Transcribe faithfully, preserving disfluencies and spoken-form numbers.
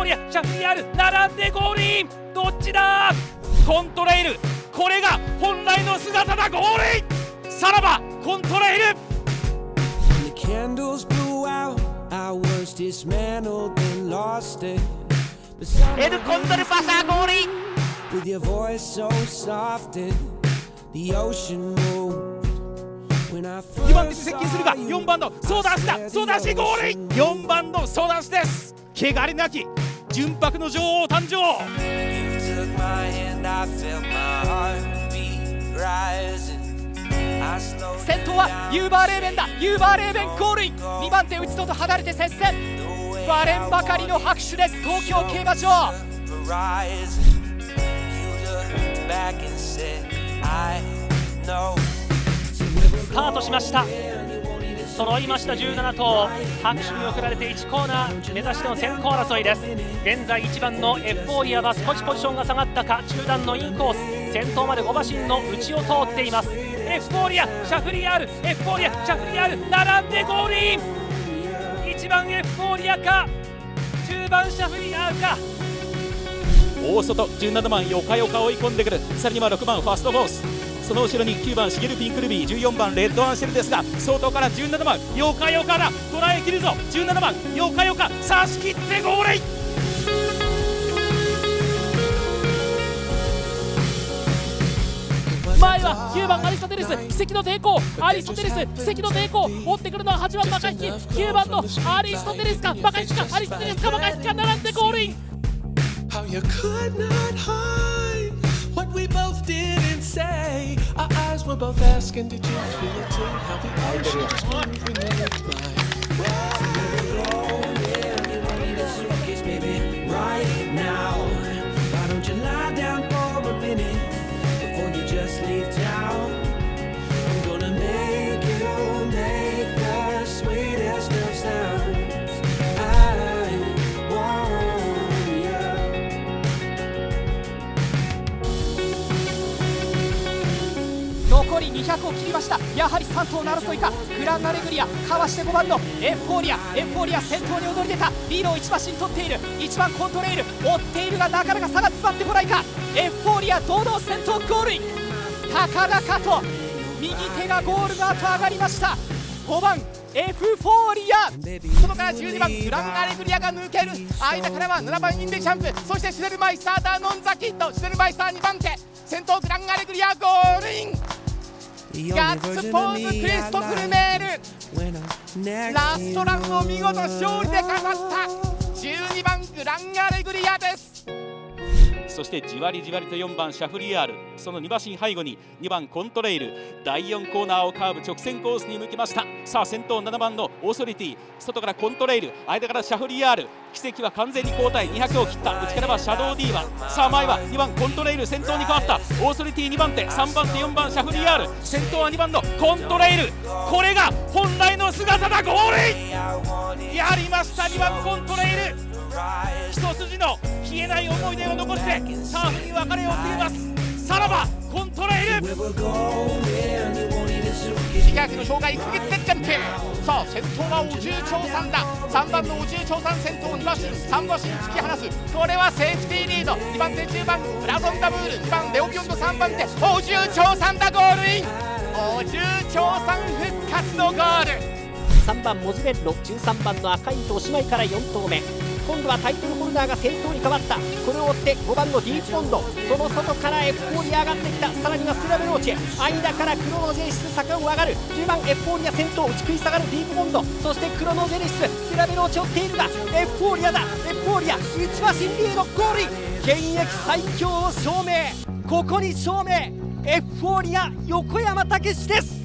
リア、シャフリヤール並んでゴールイン。どっちだ。コントレイル、これが本来の姿だ。ゴールイン。さらばコントレイル。エルコンドルパサーゴールイン。にばん手に接近するがよんばんのソーダ足だ。ソーダ足ゴールイン。よんばんのソーダ足です。汚れなき純白の女王誕生。先頭はユーバーレーベンだ。ユーバーレーベンゴールイン。にばん手内外離れて接戦。割れんばかりの拍手です。東京競馬場。スタートしました。揃いましたじゅうなな頭。拍手に送られていちコーナー目指しての先行争いです。現在いちばんのエフフォーリアは少しポジションが下がったか。中段のインコース、先頭までご馬身の内を通っています。エフフォーリア、シャフリヤール、エフフォーリア、シャフリヤール並んでゴールイン。いちばんエフフォーリアか中盤シャフリヤールか。大外じゅうななばんヨカヨカ追い込んでくる。さらにはろくばんファーストフォース、その後ろにきゅうばんシゲルピンクルビー、じゅうよんばんレッドアンシェルですが、外からじゅうななばんヨカヨカだ。捉えきるぞ。じゅうななばんヨカヨカ差し切ってゴールイン。前はきゅうばんアリストテレス、奇跡の抵抗。アリストテレス奇跡の抵抗。追ってくるのははちばんバカ引き、きゅうばんのアリストテレスかバカ引きか。アリストテレスかバカ引きか並んでゴールイン。What we both did and say, our eyes were both asking, did you feel it too? How the ocean was moving in its mind. Right now, why don't you lie down for a minute before you just leave town? I'm gonna make you make the sweetest of sounds.残りにひゃくを切りました。やはりさん頭の争いか。グランアレグリアかわしてごばんのエフフォーリア。エフフォーリア先頭に躍り出た。リードをいち馬身取っている。いちばんコントレイル追っているがなかなか差が詰まってこないか。エフフォーリア堂々先頭ゴールイン。高々と右手がゴールの後上がりました。ごばんエフフォーリア、そこからじゅうにばんグランアレグリアが抜ける。間からはななばんインデシャンプ、そしてシュネルマイスターダーノンザキッド。シュネルマイスターにばん手、先頭グランアレグリアゴールイン。ガッツポーズクリストフルメール。ラストランを見事勝利で飾ったじゅうにばんグランアレグリアです。そしてじわりじわりとよんばんシャフリヤール、そのに馬身背後ににばんコントレイル。だいよんコーナーをカーブ直線コースに向きました。さあ先頭ななばんのオーソリティ、外からコントレイル、間からシャフリヤール。奇跡は完全に交代、にひゃくを切った。内からはシャドウディーバ。さあ前はにばんコントレイル先頭に変わった。オーソリティにばん手、さんばん手、よんばんシャフリヤール。先頭はにばんのコントレイル。これが本来の姿だ。ゴールイン。やりましたにばんコントレイル。一筋の消えない思い出を残してサーフに別れを告げます。さらばコントレイル。自虐の障害区切ってジャンプ。さあ先頭はお重長さんだ。さんばんのお重長さん先頭に馬身さん馬身突き放す。これはセーフティーリード。にばん手じゅうばんブラゾンダブール、にばんレオビオンド、さんばん手お重長さんだ。ゴールイン。お重長さん復活のゴール。さんばんモズベッロ、じゅうさんばんの赤い糸おしまいからよん頭目。今度はタイトルホルダーが先頭に変わった。これを追ってごばんのディープボンド、その外からエフフォーリア上がってきた。さらにはスラベローチェ、間からクロノジェネシス坂を上がる。じゅうばんエフフォーリア先頭、打ち食い下がるディープボンド、そしてクロノジェネシス、スラベローチェ追っているがエフフォーリアだ。エフフォーリアいち馬身リードゴールイン。現役最強を証明、ここに証明。エフフォーリア横山武史です。